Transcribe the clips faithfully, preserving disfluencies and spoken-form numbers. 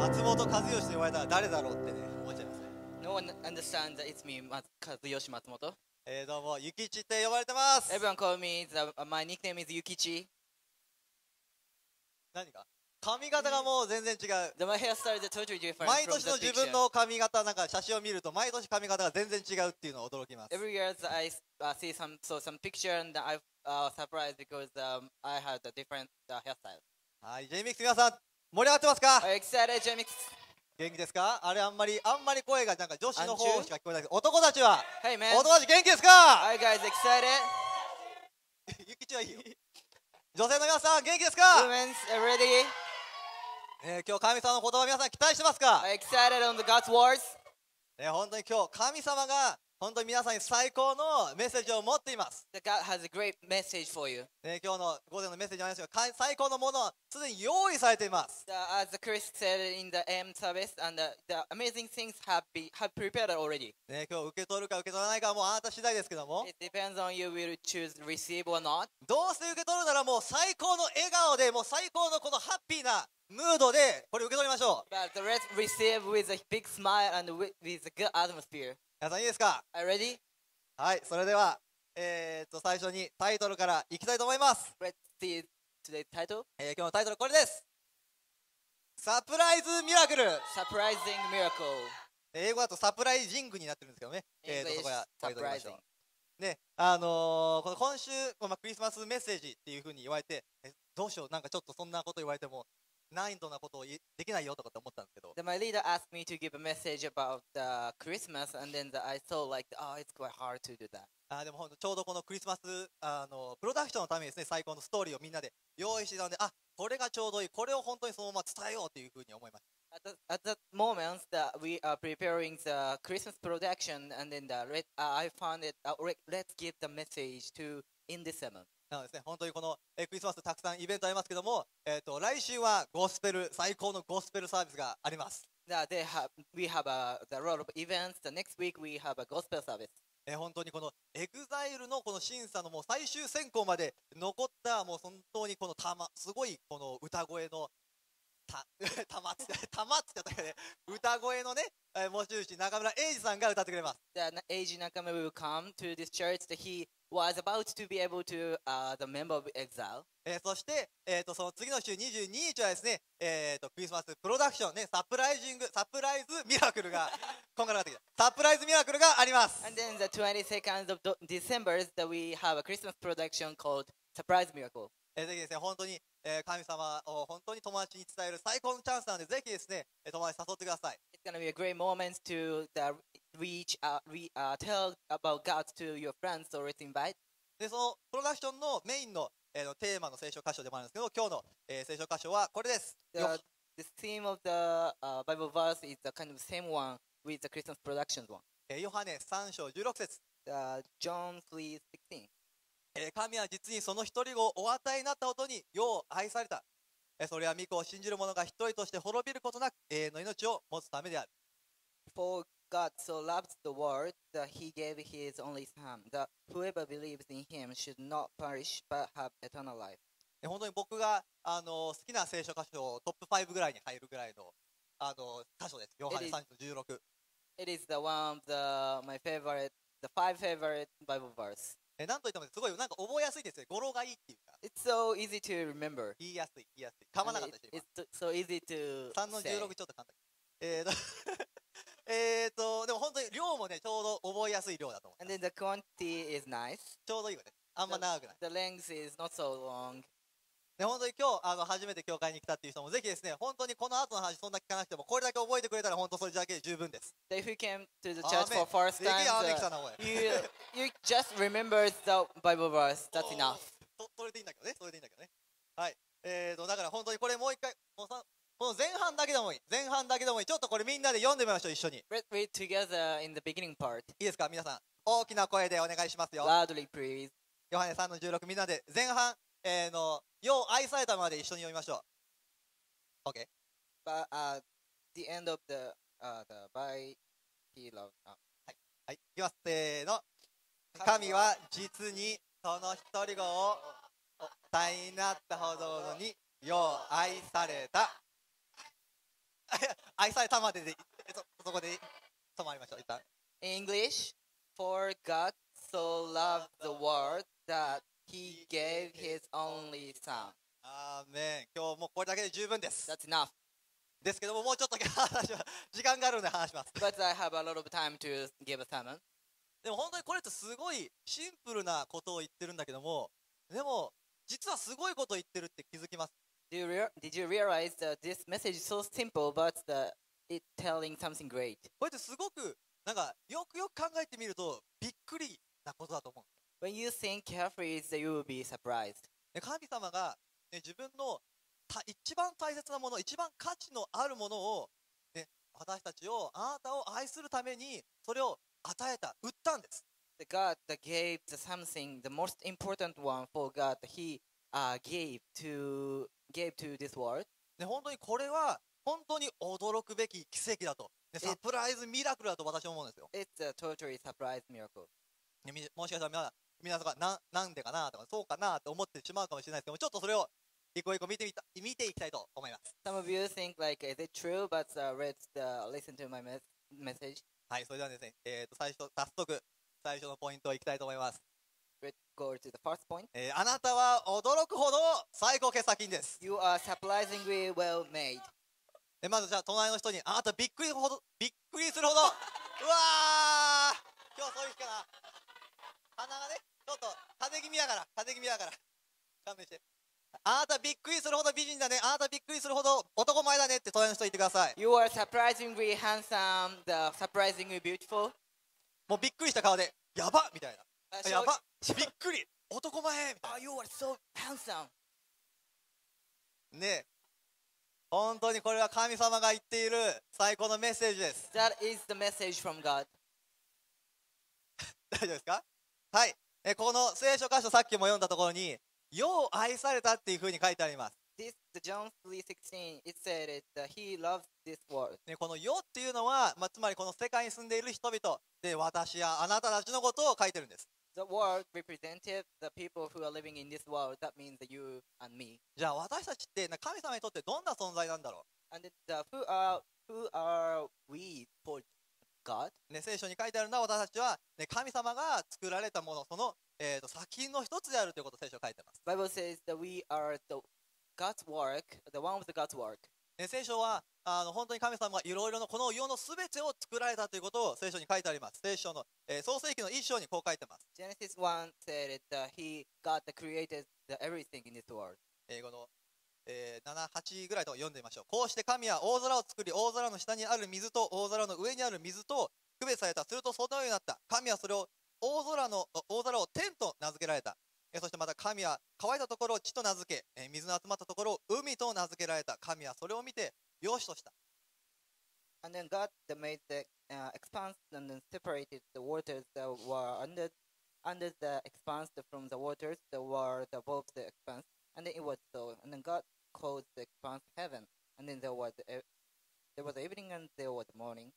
松本和義と言われたら誰だろうってね思っちゃいますね。 No one understands that it's me, Mat- Kazuyoshi Matsumoto. えー、どうもゆきちって呼ばれてます。 Everyone call me, the, uh, my nickname is Yukichi. 何か髪型がもう全然違う。 The, my hairstyle is totally different 毎 from 年 the の自 picture. 分の髪型なんか写真を見ると毎年髪型が全然違うっていうのは驚きます。 Every year I uh, see some so some picture and I'm uh, surprised because um, I had a different uh, hairstyle. はい、ジェイミックス皆さん盛り上がってますか？ Are you excited, Jamix? 元気ですか？あれあんまりあんまり声がなんか女子の方しか聞こえないけど、男たちは Hey man, 男たち元気ですか？ are you guys excited? ゆきちはいいよ。女性の皆さん元気ですか？ Women's are ready? えー、今日神様の言葉皆さん期待してますか？ Are you excited on the God's words? ね、本当に今日神様が本当に皆さんに最高のメッセージを持っています。 That God has a great message for you. ね、今日の午前のメッセージなんですが、か最高のものはすでに用意されています。 The, as the Chris said in the A M service, and the, the amazing things have be have prepared already. ね、今日受け取るか受け取らないかはもうあなた次第ですけども、 It depends on you will choose receive or not. どうせ受け取るならもう最高の笑顔でもう最高のこのハッピーなムードでこれ受け取りましょう。 But the rest receive with a big smile and with, with a good atmosphere. 皆さんいいですか？ Are you ready? はい、それでは、えー、と最初にタイトルからいきたいと思います。 Let's see today's title. えー、今日のタイトルこれです。サプライズミラクル。 Surprising miracle. 英語だとサプライジングになってるんですけどね、えー、と English そこは書いておきましょ surprising. う。ね、あのー、この今週、まあ、クリスマスメッセージっていう風に言われて、えどうしよう、なんかちょっとそんなこと言われても難易度なことをいできないよとかって思ったんですけど、 Then my leader asked me to give a message about the Christmas, and then the, I thought like, oh, it's quite hard to do that. あーでも本当ちょうどこのクリスマスあのプロダクションのためにですね、最高のストーリーをみんなで用意してたので、あ、これがちょうどいい、これを本当にそのまま伝えようという風に思いました。 At the, at that moment that we are preparing the Christmas production, and then the let, uh, I found it. Uh, re- let's give the message to in December. なのでですね、本当にこの、えークリスマスたくさんイベントありますけども、えー、と来週はゴスペル、最高のゴスペルサービスがあります。 That they have, we have a the lot of events. The next week we have a gospel service. えー本当にこのエグザイルのこの審査のもう最終選考まで残ったもう本当にこのたますごいこの歌声のたたまっつってたまっつって言ったけどね、歌声のね、えー持ち主中村英二さんが歌ってくれます。 The A G Nakama will come to this church. That he was about to be able to uh, the member of exile. えーそして、えー、とその次の週にじゅうににちはですね、えー、とクリスマスプロダクションね、サプライジングサプライズミラクルが今回のってきたサプライズミラクルがあります。 And then the twenty-second of Do- December that we have a Christmas production called Surprise Miracle. えーぜひですね、本当に、えー神様を本当に友達に伝える最高のチャンスなので、ぜひですね、えー友達誘ってください。 It's gonna be a great moment to the reach out, re, uh, tell about God to your friends, or let's invite. で、そのプロダクションのメインの、えーのテーマの聖書箇所でもあるんですけど、今日の、えー聖書箇所はこれです。 The, よ the theme of the uh, Bible verse is the kind of same one with the Christmas productions one. えーヨハネさん章じゅうろく節、 The John three sixteen. えー神は実にその一人子をお与えになったことによう愛された。えーそれは御子を信じる者が一人として滅びることなく永遠の命を持つためである。 For God so loved the world that he gave his only son, that whoever believes in him should not perish but have eternal life. えー本当に僕が、あのー好きな聖書箇所トップごぐらいに入るぐらいの、あのー箇所です。ヨハネさん章じゅうろく。 It is the one of the my favorite, the five favorite Bible verse. えーなんといってもすごいなんか覚えやすいですね。語呂がいいっていうか、 It's so easy to remember. 言いやすい、言いやすい。噛まなか And ったでしょ、 it- it's so easy to 今。さんのじゅう say. ろくちょっと簡単。えーと、えーと、でも本当に量もね、ちょうど覚えやすい量だと思う。 And then the quantity is nice. ちょうどいいよね。あんま長くない。 The length is not so long. で、本当に今日、あの、初めて教会に来たっていう人も、ぜひですね、本当にこの後の話そんな聞かなくても、これだけ覚えてくれたら、本当それだけで十分です。 So if you came to the church Amen. for first でき time, や、アーメン来 the- たな、おい。 you you just remember the Bible verse. That's enough. そそれでいいんだけどね、それでいいんだけどね。はい。えーと、だから本当にこれもう一回、もうさこの前半だけでもいい。前半だけでもいい。ちょっとこれみんなで読んでみましょう、一緒に。い Let's read together in the beginning part. いですか、皆さん。大きな声でお願いしますよ。 Loudly, please. ヨハネさんのじゅうろく、みんなで前半、えーの、よう愛されたまで一緒に読みましょう。OK。 But uh, the end of the uh, the by he loved. Uh, はい、いきます。せーの。神は実にその一人子をお与えになったほどによう愛された。 愛されたまででそそこで止まりましょう一旦。 In English, for God so loved the world that he gave his only son. アーメン。今日もうこれだけで十分です。 That's enough. ですけども、もうちょっと話します時間があるので話します。 But I have a lot of time to give a sermon. でも本当にこれってすごいシンプルなことを言ってるんだけども、でも実はすごいことを言ってるって気づきます。 Do you rea- did you realize that this message is so simple, but the, it telling something great? これってすごくなんかよくよく考えてみるとびっくりなことだと思う。 When you think carefully, so you will be surprised. で神様が、ね、自分のた一番大切なもの、一番価値のあるものを、ね、私たちを、あなたを愛するためにそれを与えた、売ったんです。 The God that gave the something, the most important one for God, He uh, gave to gave to this world. ね、本当にこれは本当に驚くべき奇跡だと、ね、サプライズミラクルだと私は思うんですよ。 It's a totally surprise miracle. ねみもしかしたら皆皆さんがななんでかなとかそうかなって思ってしまうかもしれないですけども、ちょっとそれを一個一個見てみた見ていきたいと思います。 Some of you think like, is it true? But uh, let's uh, listen to my mes- message. はい、それではですね、えー、と最初早速最初のポイントをいきたいと思います。 Let's go to the first point. えーあなたは驚くほど最高傑作品です。 You are surprisingly well made. でまずじゃあ隣の人に、あなたびっくりほどびっくりするほどうわー今日そういう日かな。鼻がねちょっと風邪気味だから風邪気味だから勘弁して。あなたびっくりするほど美人だね、あなたびっくりするほど男前だねって隣の人言ってください。 You are surprisingly handsome, the surprisingly beautiful. もうびっくりした顔でやばっみたい Uh, な、 show- やばっびっくり男前みた Oh, い you are so handsome. なねえ、本当にこれは神様が言っている最高のメッセージです。 That is the message from God. 大丈夫ですか。はい、えこの聖書箇所さっきも読んだところに世を愛されたっていうふうに書いてあります。 This the John three sixteen. It said it that He loves this world. ね、この世っていうのは、まあ、つまりこの世界に住んでいる人々で私やあなたたちのことを書いてるんです。 The world represented the people who are living in this world. That means you and me. じゃあ私たちってな神様にとってどんな存在なんだろ And it, uh, who are who are we for God? う、ね、聖書に書いてあるのは私たちは、ね、神様が作られたもの、その、えー、と作品の一つであるということを聖書に書いてます。 Bible says that we are the God's work, the one with the God's work. ね、聖書はあの本当に神様がいろいろなこの世のすべてを作られたということを聖書に書いてあります。聖書の、えー創世記の一章にこう書いてます。 Genesis one said it that He God that created the everything in this world. 英語の、えー、なな、はちぐらいと読んでみましょう。こうして神は大空を作り、大空の下にある水と大空の上にある水と区別された。するとそのようになった。神はそれを大空の大空を天と名付けられた。えーそしてまた神は乾いたところを地と名付け、えー水の集まったところを海と名付けられた。神はそれを見てよしとした。 And then God that made the uh, expanse and then separated the waters that were under under the expanse from the waters that were above the expanse. And then it was so. And then God called the expanse heaven. And then there was e- there was evening and there was morning.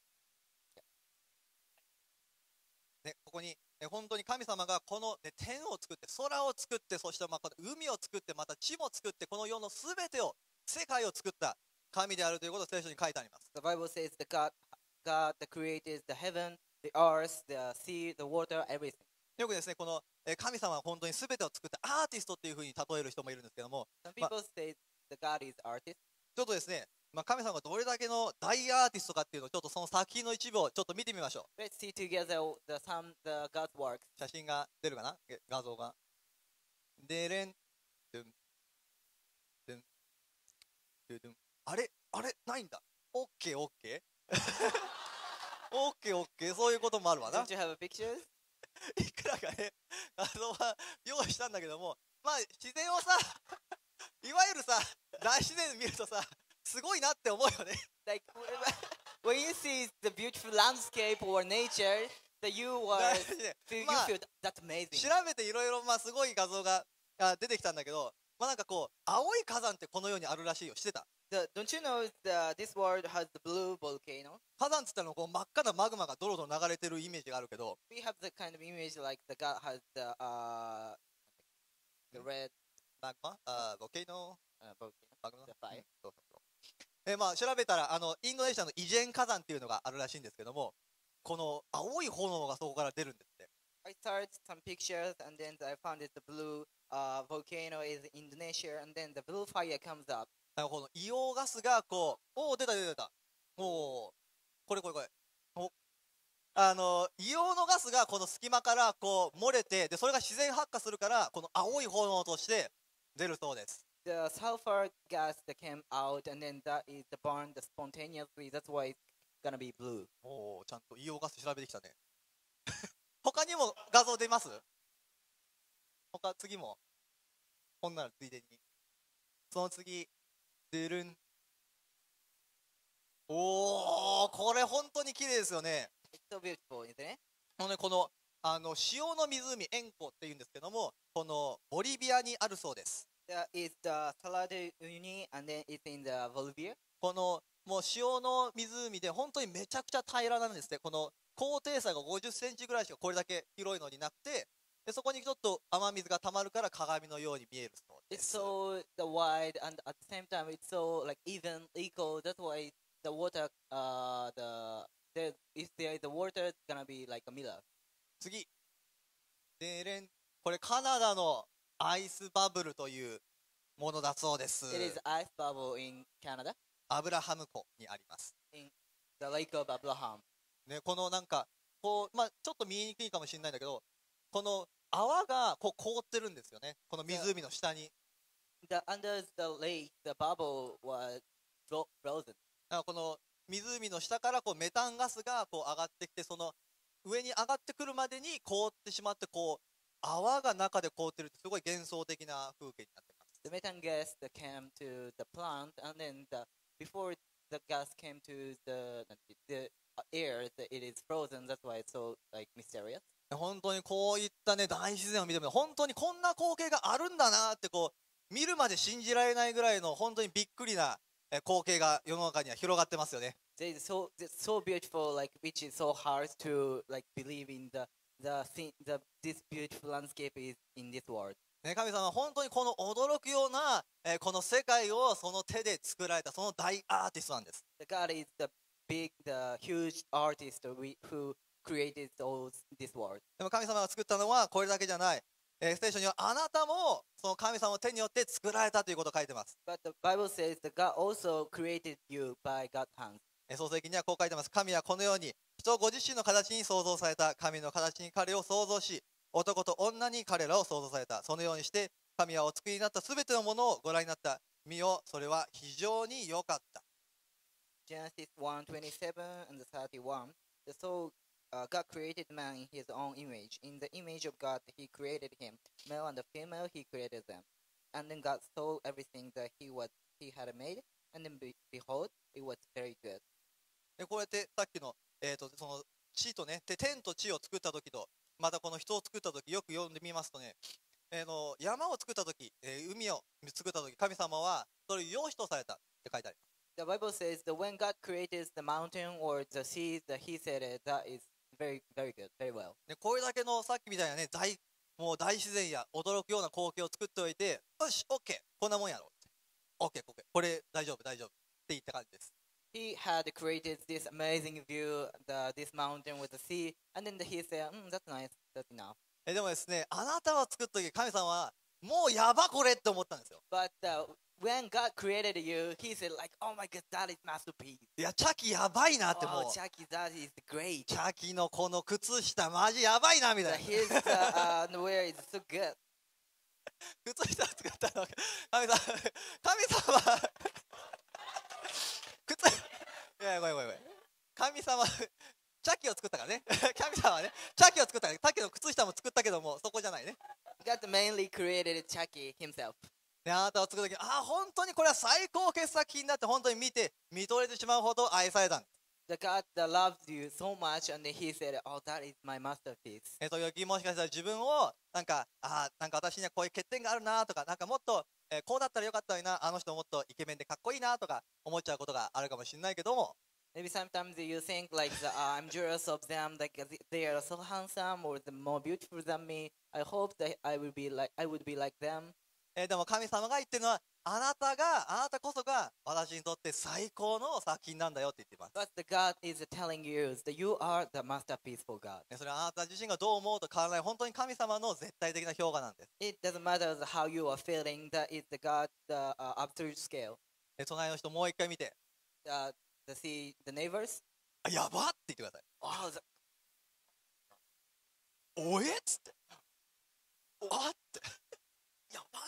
ね、ここに、ね、本当に神様がこの、ね、天を作って空を作って、そしてまた海を作って、また地も作って、この世のすべてを世界を作った神であるということを聖書に書いてあります。 The Bible says that God God that created the heaven, the earth, the sea, the water, everything. よくですね、このえー神様は本当にすべてを作ったアーティストっていうふうに例える人もいるんですけども、 Some people say that God is artist. ちょっとですね、まあ、神様がどれだけの大アーティストかっていうのをちょっとその作品の一部をちょっと見てみましょう。 Let's see together the some the God's works. 写真が出るかな、え画像が。でれん、ドゥン、ドゥン、ドゥドゥン。あれあれないんだ。オッケーオッケー。オッケーオッケー、そういうこともあるわな。 Don't you have pictures? いくらかね、画像は用意したんだけども、まあ自然をさ、いわゆるさ、大自然見るとさ、すごいなって思うよね。 Like when you see the beautiful landscape or nature, that you are 大自然 feel, you まあ feel that's amazing. 調べていろいろまあすごい画像があ出てきたんだけど、まあなんかこう青い火山ってこの世にあるらしいよ。知ってた？ The, don't you know that this world has the blue volcano? 火山っつったらこう真っ赤なマグマがドロドロ流れてるイメージがあるけど、 We have the kind of image like the God has the uh the red マグマ、あーボケイノ uh, volcano, マグマ、 the fire. そうそうそう。 えーまあ調べたらあのインドネシアのイジェン火山っていうのがあるらしいんですけども、この青い炎がそこから出るんですって。 I searched some pictures and then I found that the blue uh, volcano is Indonesia and then the blue fire comes up. あのこの硫黄ガスがこう、おお出た出た出た、おおこれこれこれ、おあの硫黄のガスがこの隙間からこう漏れて、でそれが自然発火するからこの青い炎として出るそうです。 The sulfur gas that came out and then that is burned spontaneously. That's why it's gonna be blue. おおちゃんと硫黄ガス調べてきたね。他にも画像出ます？他次もこんなのついでに、その次ドゥルン、おおこれ本当に綺麗ですよね。 It's so beautiful, isn't it? このねこのあの塩の湖エンコっていうんですけども、このボリビアにあるそうです。 There is the Salado Uni and then it's in the Bolivia. このもう塩の湖で本当にめちゃくちゃ平らなんですね。この高低差がごじゅっセンチぐらいしかこれだけ広いのになくて、でそこにちょっと雨水が溜まるから鏡のように見えるそうで It's す。 so the wide and at the same time it's so like even equal. That's why the water uh the there if there is the water it's gonna be like a mirror. 次でれん、これカナダのアイスバブルというものだそうです。 It is ice bubble in Canada アブラハム湖にあります、 in the Lake of Abraham. ね、このなんかこう、まあ、ちょっと見えにくいかもしれないんだけど、この泡がこう凍ってるんですよね、この湖の下に。 The under the lake the bubble was fro- frozen. だからこの湖の下からこうメタンガスがこう上がってきて、その上に上がってくるまでに凍ってしまって、こう泡が中で凍ってるってすごい幻想的な風景になってます。 The methane gas that came to the plant and then the before the gas came to the the air that it is frozen. That's why it's so like mysterious. 本当にこういったね大自然を見ても本当にこんな光景があるんだなってこう見るまで信じられないぐらいの本当にびっくりなえ光景が世の中には広がってますよね。 They so it's so beautiful, like which is so hard to like believe in the the thing the this beautiful landscape is in this world. ね、神様は本当にこの驚くような、えーこの世界をその手で作られたその大アーティストなんです。 The God is the big, the huge artist we, who created those this world. でも神様が作ったのはこれだけじゃない、えー聖書にはあなたもその神様の手によって作られたということを書いてます。 But the Bible says that God also created you by God's hands. えー創世記にはこう書いてます。神はこのように人をご自身の形に創造された。神の形に彼を創造し、男と女に彼らを創造された。そのようにして神はお作りになったすべてのものをご覧になった。見よ、それは非常に良かった。 Genesis one twenty-seven and thirty-one. The so uh, God created man in His own image. In the image of God, He created him, male and female. He created them. And then God saw everything that He was He had made, and then be, behold, it was very good. でこうやってさっきの、えー、とその地とね、で天と地を作った時と、またこの人を作った時よく読んでみますとね、えーの山を作った時、えー海を作った時、神様はそれを良しとされたって書いてあります。 The Bible says that when God created the mountain or the sea, that He said it, that is very, very good, very well. でこれだけのさっきみたいなね大もう大自然や驚くような光景を作っておいて、よし OK こんなもんやろ OK OK これ大丈夫大丈夫って言った感じです。 He had created this amazing view, the, this mountain with the sea, and then He said, mm, "That's nice, that's enough." えでもですね、あなたを作った時神様はもうやばこれって思ったんですよ。 But uh, when God created you, He said, "Like, oh my God, that is masterpiece. いやチャキやばいなって、もう Oh, Chucky, that is great. チャキのこの靴下マジやばいなみた The, いな。 his uh, uh, wear is so good." 靴下作ったの神様神様靴いやごめんごめんごめん神様チャキを作ったからね神様はねチャキを作ったから、さっきの靴下も作ったけどもそこじゃないね。 God mainly created Chucky himself. であなたを作る時に、ああ本当にこれは最高傑作品だって本当に見て見とれてしまうほど愛されたんです。 The God that loves you so much, and then He said, "Oh, that is my masterpiece." え時々もしかしたら自分をなんかあーなんか私にはこういう欠点があるなとか、なんかもっと、えーこうだったらよかったのにな、あの人もっとイケメンでかっこいいなとか思っちゃうことがあるかもしれないけども、 Maybe sometimes you think like the, uh, I'm jealous of them, like uh, they are so handsome or the more beautiful than me. I hope that I will be like I would be like them. えーでも神様が言ってるのはあなたが、あなたこそが私にとって最高の作品なんだよって言っています。 But the God is telling you that you are the masterpiece for God. ねそれはあなた自身がどう思うと変わらない、本当に神様の絶対的な評価なんです。 It doesn't matter the- how you are feeling. That is the God, the uh, absolute scale. で隣の人もう一回見て、 Uh, the see the neighbors. あやばって言ってください。 Oh, the, おえっつって、あってやばっ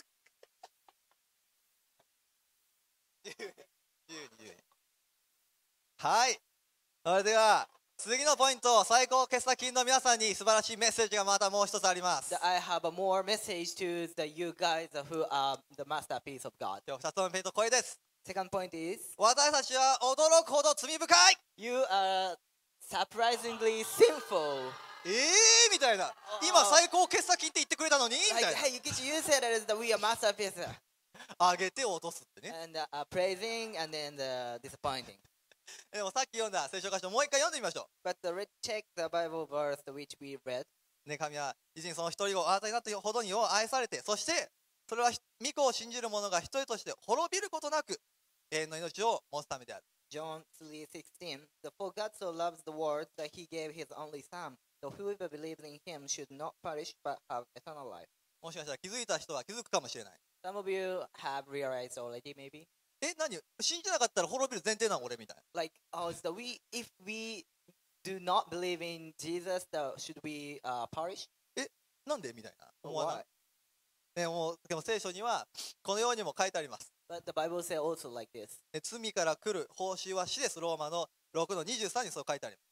じゅうにじゅうにじゅうにはい、それでは次のポイント、最高傑作金の皆さんに素晴らしいメッセージがまたもう一つあります。 the, I have a more message to the you guys who are the masterpiece of God. 今日ふたつ目のポイント、これです。 Second point is 私たちは驚くほど罪深い。 you are surprisingly sinful. えーみたいな、今最高傑作金って言ってくれたのにみ Like, たいな、 hey, Yukichi, you said that we are masterpiece, 上げて落とすってね。 and uh, uh, praising and then the disappointing. でもさっき読んだ聖書箇所をもう一回読んでみましょ But the, re- check the Bible verse which we read. う。ね、神は自身その一人をあなたになったほどによ愛されて、そしてそれは御子を信じる者が一人として滅びることなく永遠の命を持つためである。 John three sixteen. The For God so loves the world that he gave his only son, so whoever believes in him should not perish but have eternal life. もしかしたら気づいた人は気づくかもしれない。 Some of you have realized already, maybe. え、何信じなかったら滅びる前提なの俺みたいな。 Like, oh, so we if we do not believe in Jesus, uh, should we uh, perish? なんでみたいな Or 思わない why? ね、もうでも聖書にはこのようにも書いてあります。 But the Bible says also like this. ね、罪から来る報酬は死です。ローマのろくのにじゅうさんにそう書いてあります。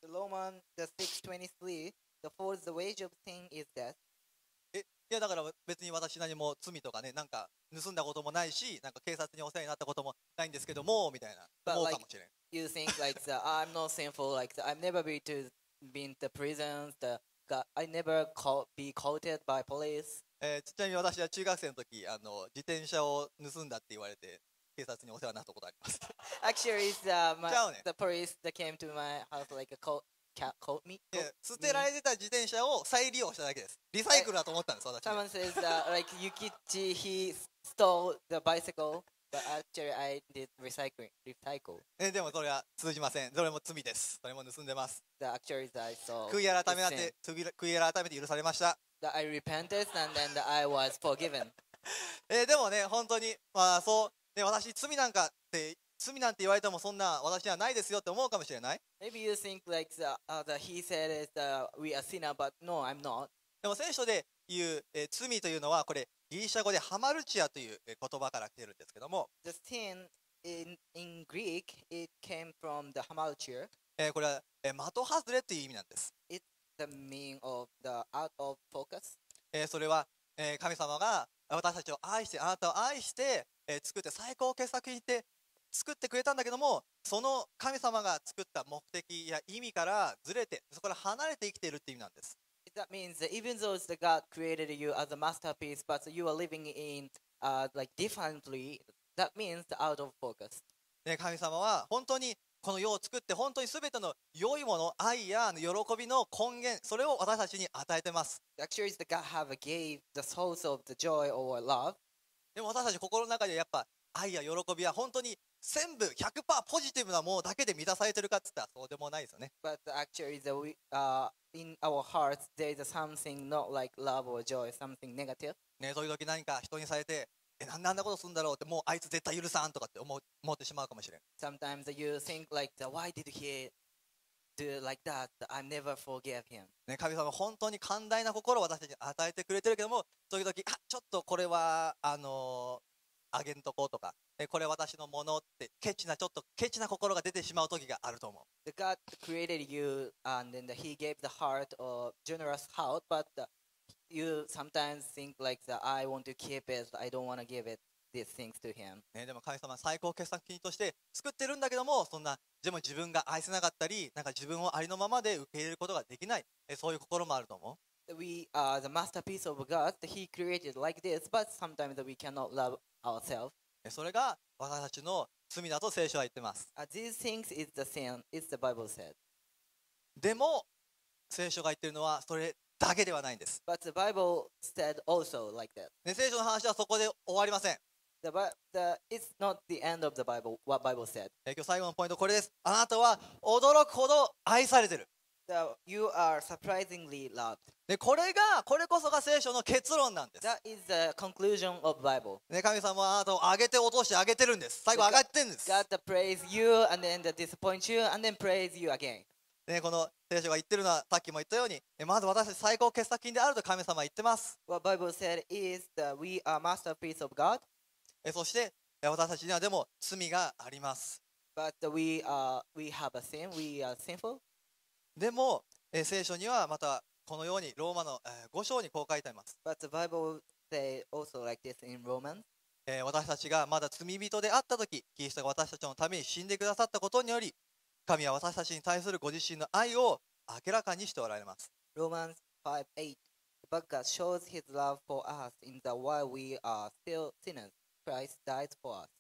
The Roman the six twenty-three. The for the wage of sin is death. え、いやだから別に私何も罪とかね、なんか盗んだこともないし、なんか警察にお世話になったこともないんですけどもみたいな But 思う like- かもしれん。 You think like the, I'm not sinful. Like the, I've never been to been to prisons. The God, I never caught, be caught by police. えーちなみに私は中学生の時あの自転車を盗んだって言われて警察にお世話になったことあります。 Actually, it's, uh, my, ちゃうね。 the police that came to my house like a caught, ca- caught me. で捨てられてた自転車を再利用しただけです。リサイクルだと思ったんです私。 Someone says uh, like Yukichi he stole the bicycle, but actually I did recycling recycle. えでもそれは通じません。それも罪です。それも盗んでます。 The actually that I saw. 悔い改め is な sin. て悔い悔い改めて許されました。 That I repented and then that I was forgiven. えーでもね本当にまあそうね、私罪なんかって罪なんて言われてもそんな私にはないですよって思うかもしれない。 Maybe you think like the, uh, the he said is uh, we are sinner, but no, I'm not. でも聖書で言う、えー罪というのはこれギリシャ語でハマルチアというえー言葉から来てるんですけども、 The sin in in Greek it came from the hamartia. えーこれは、えー的外れという意味なんです。 The meaning of the out of focus. えーそれは、えー神様が私たちを愛してあなたを愛して、えー作って最高傑作品って作ってくれたんだけども、その神様が作った目的や意味からずれてそこから離れて生きているっていう意味なんです。 That means that even though the God created you as a masterpiece, but you are living in uh, like differently. That means the out of focus. ね、神様は本当にこの世を作って本当に全ての良いもの、愛や喜びの根源、それを私たちに与えてます。 Actually, the God have gave the source of the joy or love. でも私たち心の中でやっぱ愛や喜びは本当に全部 ひゃくパーセント ポジティブなものだけで満たされてるかって言ったらそうでもないですよね。 But actually, the we, uh, in our hearts, there is something not like love or joy, something negative. ね、そういう時何か人にされてえなんであんなことするんだろうってもうあいつ絶対許さんとかって思う思ってしまうかもしれん。 Sometimes you think like, the, why did he do like that? I never forgive him. ね、神様は本当に寛大な心を私たちに与えてくれてるけども、時々あちょっとこれはあのー、あげんとこうとか、えこれ私のものってケチなちょっとケチな心が出てしまう時があると思う。 The God created you, and then the, He gave the heart or generous heart, but the, you sometimes think like that. I want to keep it. I don't want to give it these things to Him. ね、でも神様は最高傑作品として作ってるんだけども、そんなでも自分が愛せなかったりなんか自分をありのままで受け入れることができない、えそういう心もあると思う。 We are the masterpiece of God. He created like this, but sometimes we cannot love ourselves. えそれが私たちの罪だと聖書は言ってます。 Uh, these things is the sin. It's the Bible said. でも聖書が言ってるのはそれだけではないんです。 But the Bible said also like that. ね、聖書の話はそこで終わりません。 The, Bi- the it's not the end of the Bible. What Bible said. えー今日最後のポイントこれです。あなたは驚くほど愛されてる。 The, you are surprisingly loved. でこれがこれこそが聖書の結論なんです。 That is the conclusion of Bible. ね、神様はあなたを上げて落として上げてるんです。最後上がってるんです。 God that praise you and then the disappoint you and then praise you again. ね、この聖書が言ってるのはさっきも言ったように、えまず私たち最高傑作品であると神様は言ってます。 What Bible said is that we are masterpiece of God, えそしてえ私たちにはでも罪があります。 but we are we have a sin. We are sinful. でもえ聖書にはまたこのようにローマのえご章にこう書いてあります。 But the Bible say also like this in Romans. え私たちがまだ罪人であった時、キリストが私たちのために死んでくださったことにより、神は私たちに対するご自身の愛を明らかにしておられます。 Romans five eight. But God shows His love for us in that while we are still sinners, Christ died for us.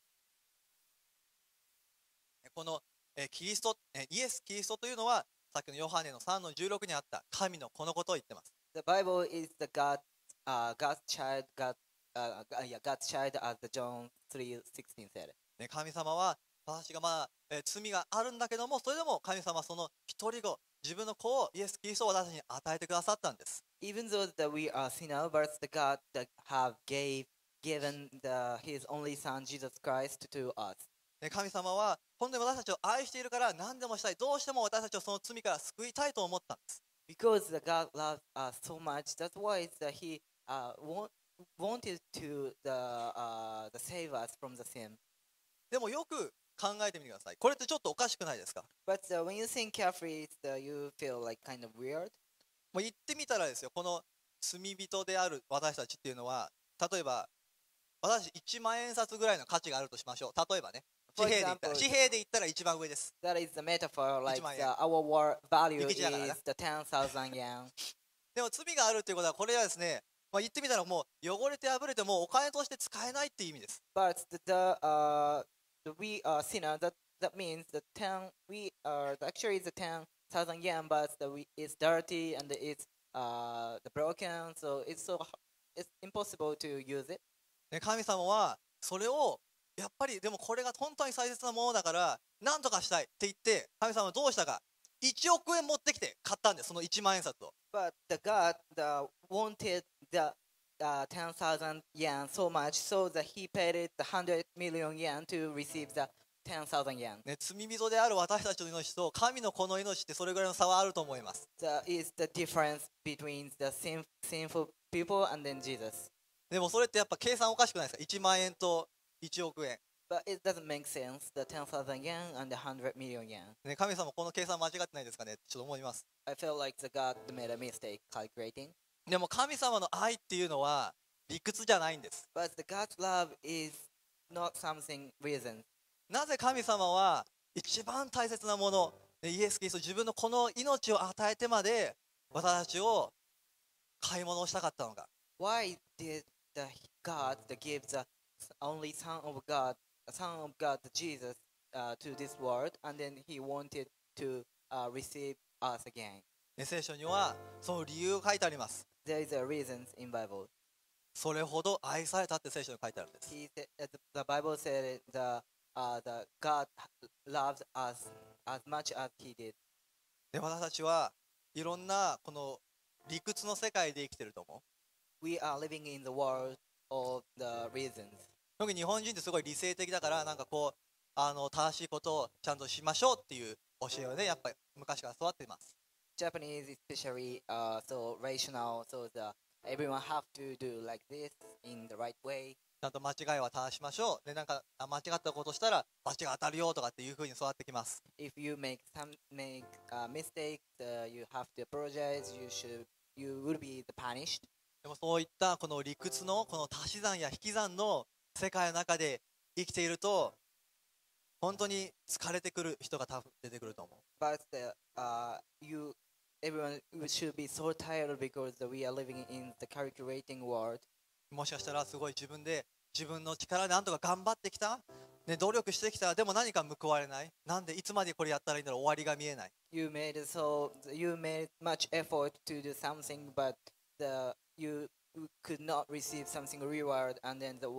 このえキリスト、えイエス・キリストというのは、さっきのヨハネのさんのじゅうろくにあった神のこのことを言ってます。 The Bible is the God, uh, God's child, God, uh, uh, yeah, God's child, as the John three sixteen said. ね、神様は私がまだ、えー罪があるんだけども、それでも神様はその一人子、自分の子をイエス・キリストを私たちに与えてくださったんです。 Even though that we are sinners, but the God that have gave given the, His only Son Jesus Christ to us. ね、神様は本当に私たちを愛しているから何でもしたい、どうしても私たちをその罪から救いたいと思ったんです。 Because the God loves us so much, that's why it's that He uh, want, wanted to the, uh, the save us from the sin. でもよく考えてみてください。これってちょっとおかしくないですか？ But uh, when you think carefully, it's, uh, you feel like kind of weird. もう言ってみたらですよ、この罪人である私たちっていうのは、例えば私いちまん円札ぐらいの価値があるとしましょう。例えばね、紙 For 幣で言ったら example, 紙幣で言ったら一番上です。 that is the metaphor, like 一万円。 the, our war value いくちだからな。 is the ten thousand yen. でも罪があるっていうことは、これはですね、まあ、言ってみたらもう汚れて破れてもうお金として使えないっていう意味です。 But the, the, uh, the we are sinner, that, that means the ten, we are, actually it's the ten thousand yen, but the, we, it's dirty and it's uh, the broken, so it's so, h- it's impossible to use it. ね、神様はそれをやっぱりでもこれが本当に大切なものだから何とかしたいって言って、神様はどうしたか、いちおくえん持ってきて買ったんです、そのいちまん円札を。 But the God the wanted the uh, ten thousand yen so much, so that he paid it the one hundred million yen to receive the ten thousand yen. ね、罪人である私たちの命と神のこの命ってそれぐらいの差はあると思います。 That is the difference between the sin, sinful people and then Jesus. でもそれってやっぱ計算おかしくないですか？ いちまん円といちおくえん。 But it doesn't make sense, the ten thousand yen and the one hundred million yen. ね、神様この計算間違ってないですかねってちょっと思います。 I feel like the God made a mistake calculating. でも神様の愛っていうのは理屈じゃないんです。 But the God's love is not something reason. なぜ神様は一番大切なもの、ねイエス・キリスト、自分のこの命を与えてまで私たちを買い物をしたかったのか。 Why did the God that gave the only Son of God, Son of God, Jesus, uh, to this world, and then He wanted to uh, receive us again? ね聖書にはその理由が書いてあります。 There is a reasons in Bible. それほど愛されたって聖書に書いてあるんです。 He said, uh, the, the Bible said the uh, the God loved us as much as He did. で私たちはいろんなこの理屈の世界で生きてると思う。 We are living in the world of the reasons. 特に日本人ってすごい理性的だから、なんかこうあの正しいことをちゃんとしましょうっていう教えをね、やっぱり昔から育っています。 Japanese especially uh, so rational, so the everyone have to do like this in the right way. ちゃんと間違いは正しましょう。で、なんかあ間違ったことしたら罰が当たるよとかっていう風に育ってきます。 If you make some make a mistake, uh, you have to apologize. You should you will be punished. でもそういったこの理屈のこの足し算や引き算の世界の中で生きていると、本当に疲れてくる人が多分出てくると思う。 But the, uh, you everyone should be so tired because we are living in the calculating world. もしかしたらすごい自分で自分の力でなんとか頑張ってきた、ね、努力してきた、でも何か報われない。なんでいつまでこれやったらいいんだろう、終わりが見えない。 You made so you made much effort to do something, but the you could not receive something reward, and then the way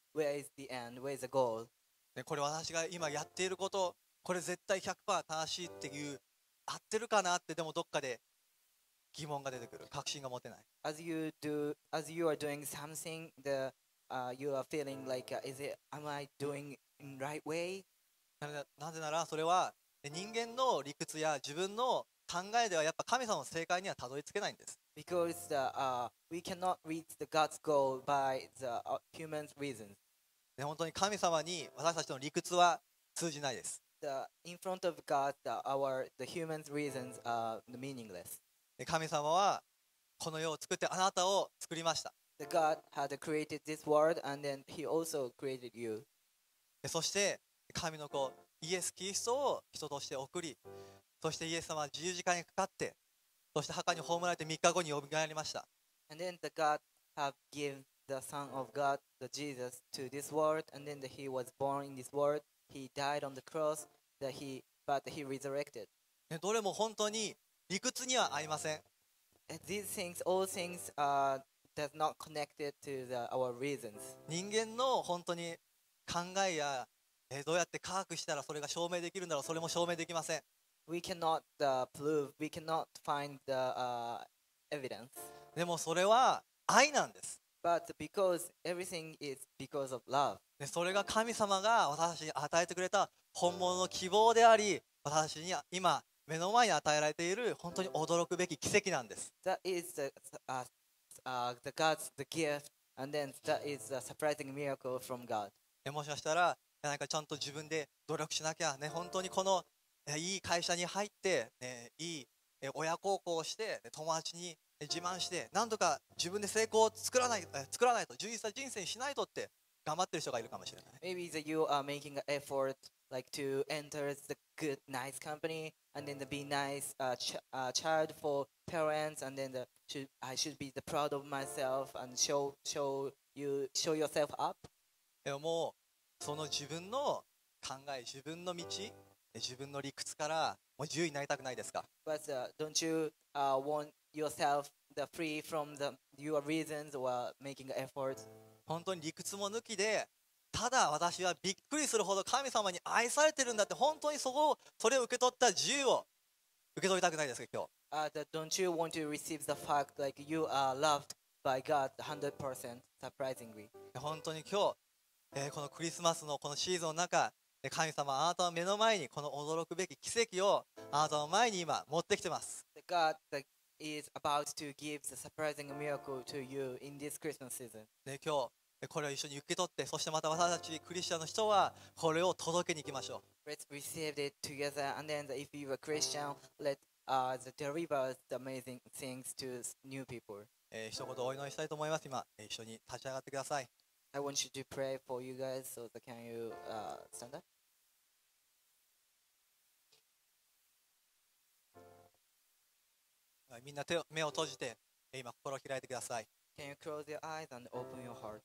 where is the end, where is the goal. でこれ私が今やっていること、これ絶対 ひゃくパーセント 正しいっていう、合ってるかなって、でもどっかで疑問が出てくる、確信が持てない。 As you do, as you are doing something, the uh, you are feeling like, uh, is it? Am I doing in right way? なぜなぜならそれは人間の理屈や自分の考えではやっぱ神様の正解にはたどり着けないんです。 Because the, uh, we cannot reach the God's goal by the uh, human reasons. で本当に神様に私たちの理屈は通じないです。 The, in front of God, the, our the human reasons are meaningless. で神様はこの世を作ってあなたを作りました。 The God had created this world, and then He also created you. でそして神の子イエス・キリストを人として送り、そしてイエス様は十字架にかかって、そして墓に葬られてみっかごによみがえりました。 And then the God have given the Son of God, the Jesus, to this world, and then the, He was born in this world. He died on the cross, that He but He resurrected. でどれも本当に理屈には合いません。 And these things, all things, are does not connected to the, our reasons. 人間の本当に考えや、えーどうやって科学したらそれが証明できるんだろう、それも証明できません。 We cannot uh, prove, we cannot find the uh, evidence. でもそれは愛なんです。 But because everything is because of love. でそれが神様が私たちに与えてくれた本物の希望であり、私たちには今目の前に与えられている本当に驚くべき奇跡なんです。 That is the, uh, uh, the God's the gift, and then that is a surprising miracle from God. でもしかしたらなんかちゃんと自分で努力しなきゃね、本当にこのえいい会社に入って、ね、いいえ親孝行をして友達に自慢してなんとか自分で成功を作らないえ作らないと、充実した人生にしないとって頑張ってる人がいるかもしれない。 Maybe that you are making an effort like to enter the good, nice company, and then to be nice uh, ch- uh, child for parents, and then the, should I should be the proud of myself and show show you show yourself up. でももうその自分の考え、自分の道、自分の理屈からもう自由になりたくないですか？ But uh, don't you uh, want yourself the free from the your reasons or making effort? 本当に理屈も抜きで、ただ私はびっくりするほど神様に愛されてるんだって、本当にそこをそれを受け取った自由を受け取りたくないですか今日？ Uh, that don't you want to receive the fact like you are loved by God one hundred percent surprisingly? 本当に今日、えーこのクリスマスのこのシーズンの中、え神様あなたの目の前にこの驚くべき奇跡をあなたの前に今持ってきてます。 The God that is about to give the surprising miracle to you in this Christmas season. で今日えこれを一緒に受け取って、そしてまた私たちクリスチャンの人はこれを届けに行きましょう。 Let's receive it together, and then if you are Christian, let uh, the deliver the amazing things to s- new people. えー一言お祈りしたいと思います。今、えー一緒に立ち上がってください。 I want you to pray for you guys, so that can you uh, stand up? みんな手を目を閉じて、えー今心を開いてください。 Can you close your eyes and open your heart?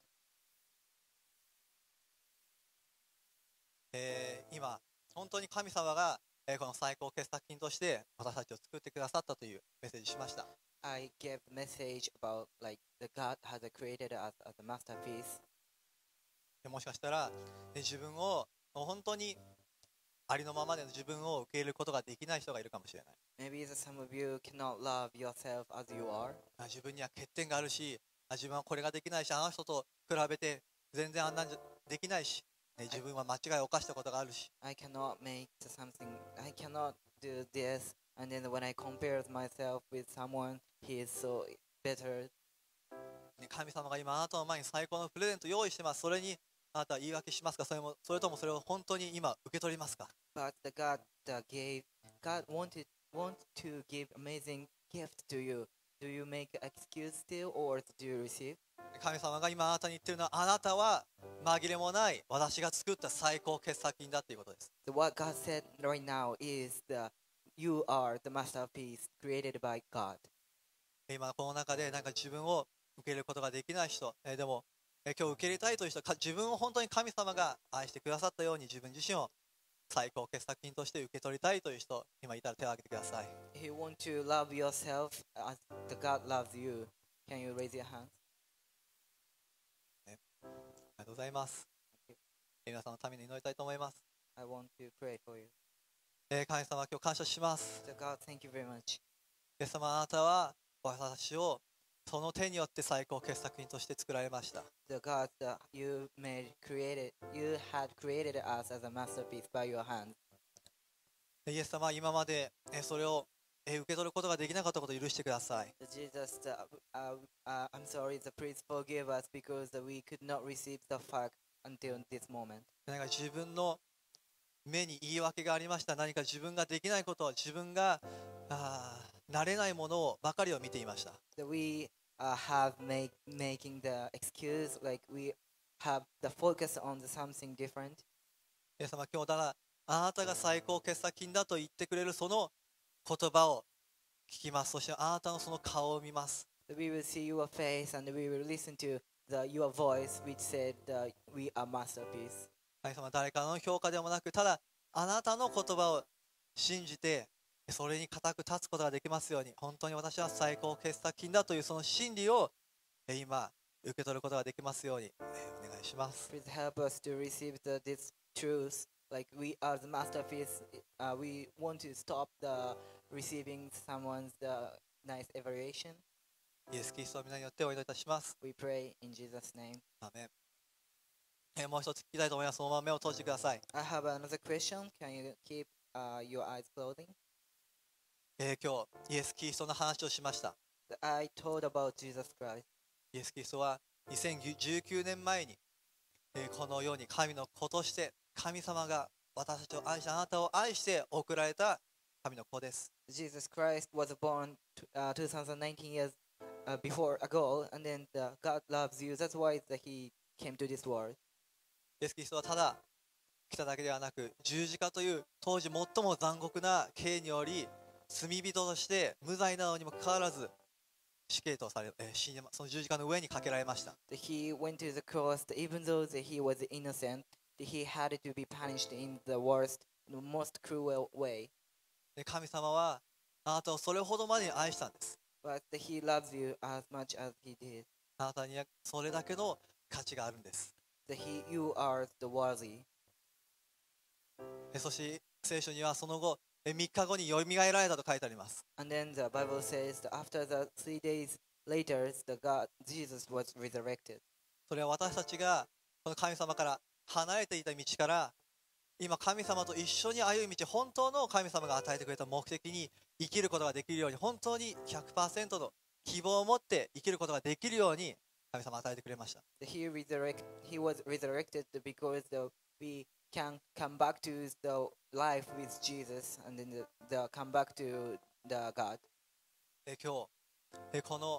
えー今本当に神様が、えーこの最高傑作品として私たちを作ってくださったというメッセージしました。 I gave a message about like the God has created us as a masterpiece. でもしかしたら、ね自分をもう本当にありのままでの自分を受け入れることができない人がいるかもしれない。 Maybe that some of you cannot love yourself as you are. あ自分には欠点があるし、あ自分はこれができないし、あの人と比べて全然あんなんじゃできないし、ね自分は間違いを犯したことがあるし、 I cannot make the something. I cannot do this. And then when I compare myself with someone, he is so better. ね神様が今あなたの前に最高のプレゼントを用意してます。それにあなたは言い訳しますか？それもそれともそれを本当に今受け取りますか？ But the God that gave, God wanted want to give amazing gift to you. Do you make an excuse still, or do you receive? 神様が今あなたに言ってるのは、あなたは紛れもない私が作った最高傑作品だということです。 So what God said right now is the you are the masterpiece created by God. 今この中でなんか自分を受け入れることができない人、えーでも、えー今日受け入れたいという人、か自分を本当に神様が愛してくださったように自分自身を最高傑作品として受け取りたいという人、今いたら手を挙げてください。 If you want to love yourself as the God loves you, can you raise your hands? りがとうございます。皆さんのために祈りたいと思います。 I want to pray for you. えー神様、今日感謝します。 So God, thank you very much. イエス様、あなたは私をその手によって最高傑作品として作られました。 The God that you made created, you had created us as a masterpiece by your hands. イエス様、今までえーそれをえー受け取ることができなかったことを許してください。 So Jesus, uh, uh, uh, I'm sorry, so please forgive us because we could not receive the fact until this moment. 何か自分の目に言い訳がありました。何か自分ができないこと、自分があー慣れないものをばかりを見ていました。 So we uh, have make, making the excuse like we have the focus on the something different. イエス様、今日だがあなたが最高傑作品だと言ってくれるその言葉を聞きます。そしてあなたのその顔を見ます。 So we will see your face and we will listen to the, your voice which said uh, we are masterpiece. 神様、誰かの評価でもなく、ただあなたの言葉を信じてそれに固く立つことができますように、本当に私は最高傑作品だというその真理をえ今受け取ることができますようにえお願いします。 Please help us to receive the, this truth. Like we are the masterpiece. Uh, we want to stop the receiving someone's the nice evaluation. イエス・キリストの皆によってお祈りいたします。 We pray in Jesus' name. アーメン。えもう一つ聞きたいと思います。そのまま目を閉じてください。 I have another question. Can you keep uh, your eyes closing? えー今日イエス・キリストの話をしました。 I told about Jesus Christ. イエス・キリストはにせんじゅうきゅうねんまえに、えーこの世に神の子として神様が私たちを愛しあなたを愛して送られた神の子です。 Jesus Christ was born t- uh, two thousand nineteen years uh, before ago, and then the God loves you. That's why that He came to this world. イエス・キリストはただ来ただけではなく、十字架という当時最も残酷な刑により罪人として無罪なのにもかかわらず死刑とされ、えー死にその十字架の上にかけられました。 That He went to the cross, that even though that He was innocent, that He had to be punished in the worst, the most cruel way. で神様はあなたをそれほどまでに愛したんです。 But that He loves you as much as He did. あなたにはそれだけの価値があるんです。 That He, you are the worthy. えそして聖書にはその後えみっかごによみがえられたと書いてあります。 And then the Bible says that after the three days later, the God Jesus was resurrected. それは私たちがこの神様から離れていた道から今神様と一緒に歩む道、本当の神様が与えてくれた目的に生きることができるように、本当に ひゃくパーセント の希望を持って生きることができるように神様は与えてくれました。 He resurrect. He was resurrected because the, we can come back to the life with Jesus, and then the, the come back to the God. え今日えこの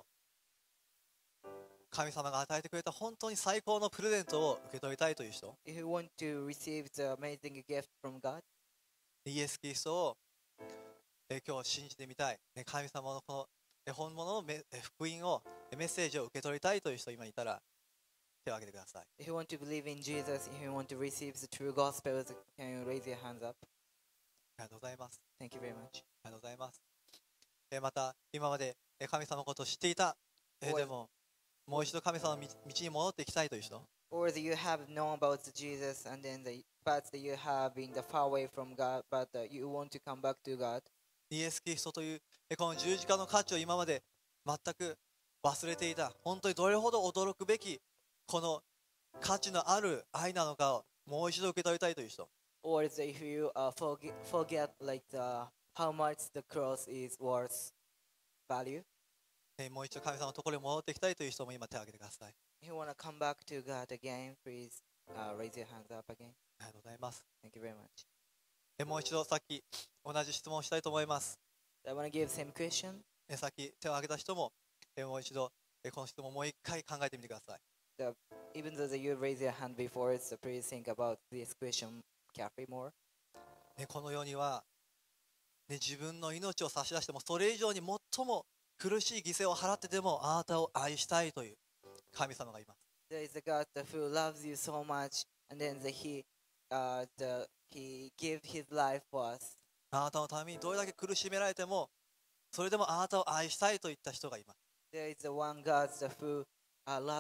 神様が与えてくれた本当に最高のプレゼントを受け取りたいという人、 If you want to receive the amazing gift from God, イエス・キリストをえ今日信じてみたい、ね神様のこのえ本物のメえ福音をえメッセージを受け取りたいという人今いたら手を挙げてください。 if you want to believe in Jesus, if you want to receive the true gospel, can you raise your hands up? ありがとうございます。 Thank you very much. ありがとうございます。えまた今までえ神様のことを知っていた、えでももう一度神様の道道に戻っていきたいという人、 Or that you have known about the Jesus, and then the paths that you have been the far away from God, but uh, you want to come back to God. イエス・キリストというえこの十字架の価値を今まで全く忘れていた、本当にどれほど驚くべきこの価値のある愛なのかをもう一度受け取りたいという人、 Or that if you uh, forget, forget like the, how much the cross is worth value, えもう一度神様のところに戻っていきたいという人も今手を挙げてください。 if you want to come back to God again, please uh, raise your hands up again. ありがとうございます。 Thank you very much. えもう一度さっき同じ質問をしたいと思います。 I want to give same question. えさっき手を挙げた人もえもう一度えこの質問をもう一回考えてみてください。 The, even though that you raise your hand before, so please think about this question carefully more. ね、この世には、ね、自分の命を差し出してもそれ以上に最も苦しい犠牲を払ってでもあなたを愛したいという神様がいます。 There is a God that who loves you so much, and then that he, uh, the, he gave his life for us. あなたのためにどれだけ苦しめられてもそれでもあなたを愛したいといった人がいます。 There is the one God that who uh, loves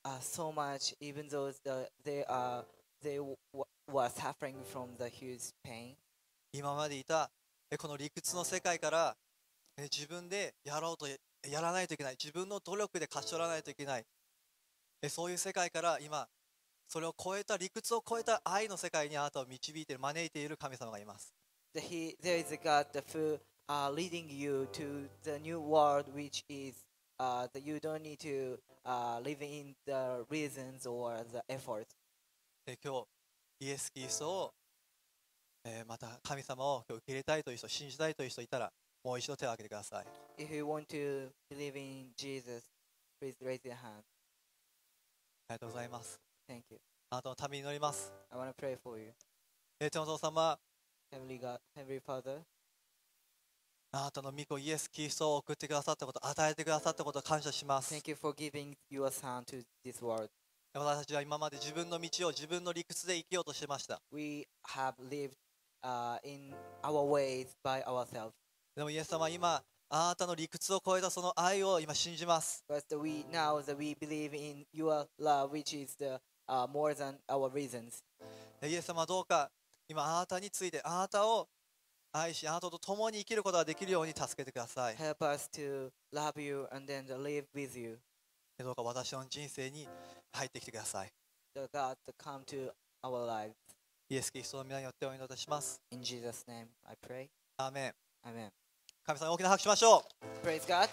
uh, so much, even though the, they are they w- were suffering from the huge pain. 今までいたえこの理屈の世界からえ自分でやろうとやらないといけない、自分の努力で勝ち取らないといけない、えそういう世界から今それを超えた、理屈を超えた愛の世界にあなたを導いている、招いている神様がいます。 The, he, there is a God that who uh, leading you to the new world, which is uh, that you don't need to uh, live in the reasons or the efforts. え今日イエス・キリストを、えーまた神様を今日受け入れたいという人、信じたいという人いたらもう一度手を挙げてください。 If you want to believe in Jesus, please raise your hand. ありがとうございます。 Thank you. あなたのために祈ります。 I want to pray for you. え天のお父様、 Heavenly God, Heavenly Father, あなたの御子イエス・キリストを送ってくださったこと、与えてくださったことを感謝します。 thank you for giving your Son to this world. 私たちは今まで自分の道を自分の理屈で生きようとしてました。 We have lived uh, in our ways by ourselves. でもイエス様、今あなたの理屈を超えたその愛を今信じます。 But we now that we believe in your love, which is the uh, more than our reasons. イエス様、どうか今あなたについて、あなたを愛し、あなたと共に生きることができるように助けてください。 Help us to love you and then to live with you. どうか私の人生に入ってきてください。 The God to come to our lives. イエス・キリストの皆によってお祈りいたします。 In Jesus' name, I pray. アーメン。 Amen. 神様に大きな拍手しましょう。 Praise God.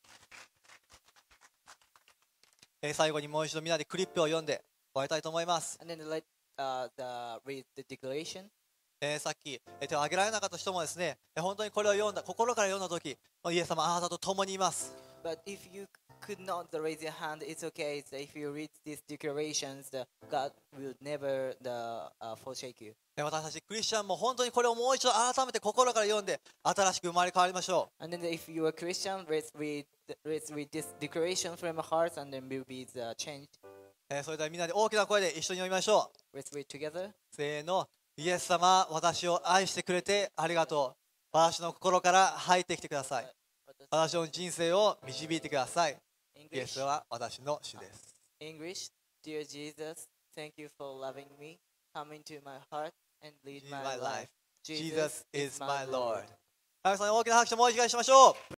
えー最後にもう一度みんなでクリップを読んで終わりたいと思います。 And then let uh, the read the declaration. えーさっき、えー手を挙げられなかった人もですね、えー本当にこれを読んだ、心から読んだとき、イエス様、あなたと共にいます。 But if you could not raise your hand, it's okay. So if you read these declarations, the God will never the, uh, forsake you. えー私たちクリスチャンも本当にこれをもう一度改めて心から読んで、新しく生まれ変わりましょ And then if you are Christian, let's read, let's read this declaration from our hearts, and then we'll be the changed. う。えーそれではみんなで大きな声で一緒に読みましょう。 Let's read together. せーの。イエス様、私を愛してくれてありがとう。私の心から入ってきてください。私の人生を導いてください。イエ English. スは私の主です。 English. Dear Jesus, thank you for loving me. Come into my heart and lead Lead my my life. life. Jesus is my Lord. 神様に大きな拍手をもう一回しましょう。